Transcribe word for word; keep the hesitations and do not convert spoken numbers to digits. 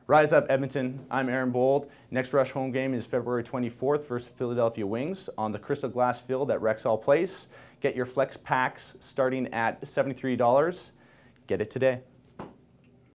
Rise up, Edmonton. I'm Aaron Bold. Next Rush home game is February twenty-fourth versus Philadelphia Wings on the Crystal Glass Field at Rexall Place. Get your flex packs starting at seventy-three dollars. Get it today.